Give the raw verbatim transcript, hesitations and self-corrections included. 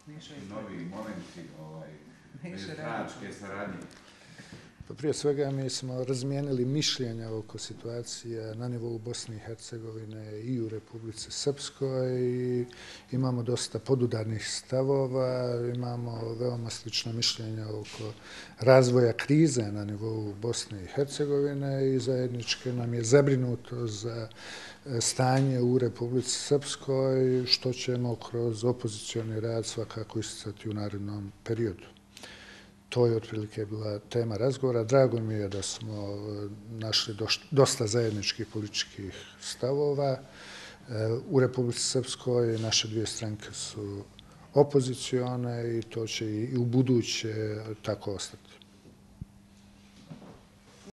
novi momenti međustranačke saradnje? Pa prije svega mi smo razmijenili mišljenja oko situacije na nivou Bosne i Hercegovine i u Republici Srpskoj i imamo dosta podudarnih stavova, imamo veoma slična mišljenja oko razvoja krize na nivou Bosne i Hercegovine i zajedničke nam je zabrinuto za stanje u Republici Srpskoj, što ćemo kroz opozicioni rad svakako isticati u narednom periodu. To je otprilike bila tema razgovora. Drago mi je da smo našli dosta zajedničkih političkih stavova. U Republici Srpskoj naše dvije stranke su opozicione i to će i u buduće tako ostati.